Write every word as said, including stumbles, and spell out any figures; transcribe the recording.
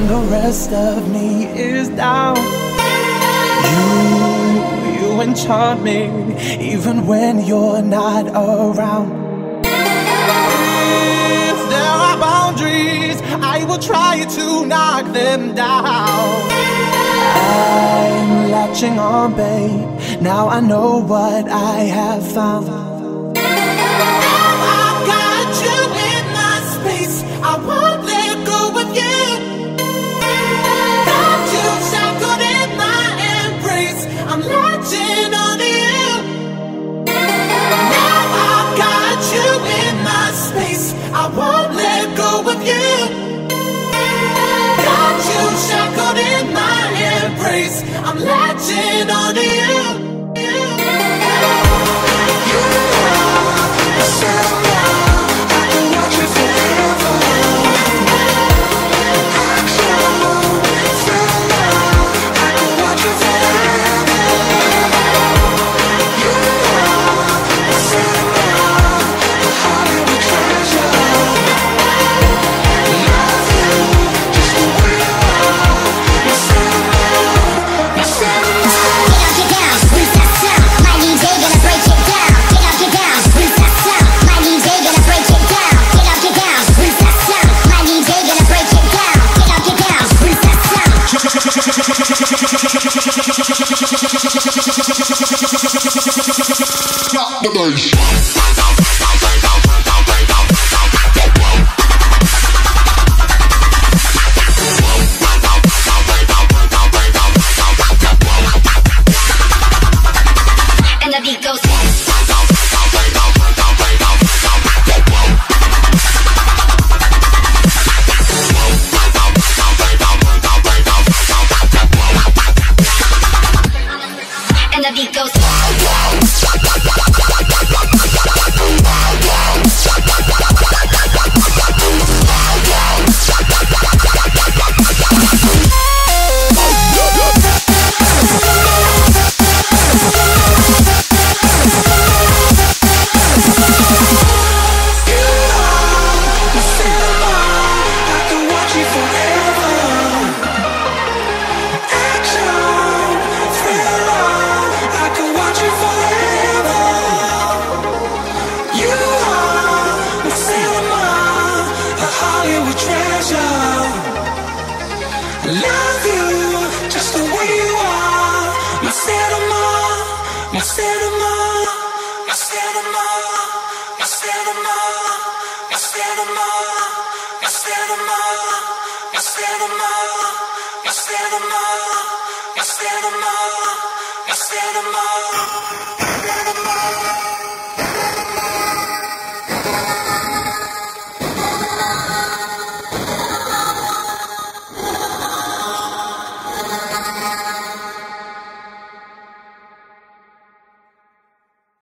when the rest of me is down. You, you enchant me, even when you're not around. If there are boundaries, I will try to knock them down. I'm latching on, babe, now I know what I have found. I've got you in my space, I won't let go of you. Got you shackled in my embrace, I'm latching on to you. Now I've got you in my space, I won't let go of you. Got you shackled in my embrace, I'm latching on to you. My cinema, my cinema, my cinema.